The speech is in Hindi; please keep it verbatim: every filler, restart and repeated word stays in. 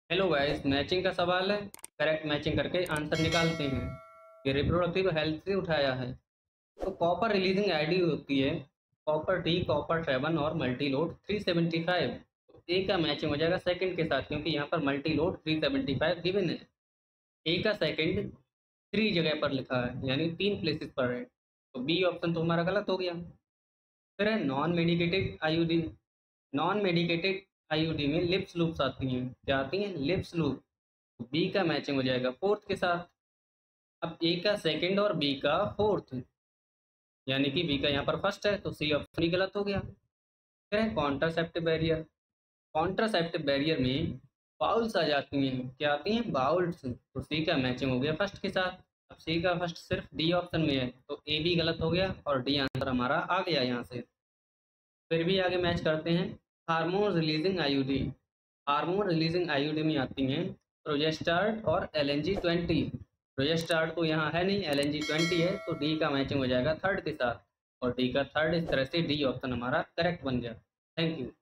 हेलो गाइस, मैचिंग का सवाल है। करेक्ट मैचिंग करके आंसर निकालते हैं। ये रिप्रोडक्टिव हेल्थ से उठाया है। तो कॉपर रिलीजिंग आईडी होती है कॉपर डी, कॉपर सेवन और multi load three seventy five. तो ए का मैचिंग हो जाएगा सेकंड के साथ, क्योंकि यहाँ पर multi load three seventy five given है। ए का सेकंड थ्री जगह पर लिखा है, यानी तीन प्लेसेस पर है। तो बी ऑप्शन तो हमारा गलत हो गया। फिर है non medicated IUD. Non medicated IUD में लिप्स लूप्स आती हैं। क्या आती हैं? Lips loop. बी का मैचिंग हो जाएगा फोर्थ के साथ। अब ए का सेकंड और बी का फोर्थ, यानी कि बी का यहाँ पर फर्स्ट है, तो सी ऑप्शन ही गलत हो गया। फिर है कॉन्ट्रासेप्टिव बैरियर। कॉन्ट्रासेप्टिव बैरियर में बाउल्स आ जाती हैं। क्या आती हैं? बाउल्स। तो सी का मैचिंग हो गया फर्स्ट के साथ। अब सी का फर्स्ट सिर्फ डी ऑप्शन में है, तो ए भी गलत हो गया और डी आंसर हमारा आ गया यहाँ से। फिर भी आगे मैच करते हैं। Hormone releasing IUD. Hormone releasing IUD में आती हैं प्रोजेस्टार्ट और L N G twenty. Progestasert तो यहाँ है नहीं, एल एन जी ट्वेंटी है, तो डी का मैचिंग हो जाएगा थर्ड के साथ। और डी का थर्ड, इस तरह से डी ऑप्शन हमारा करेक्ट बन गया। Thank you.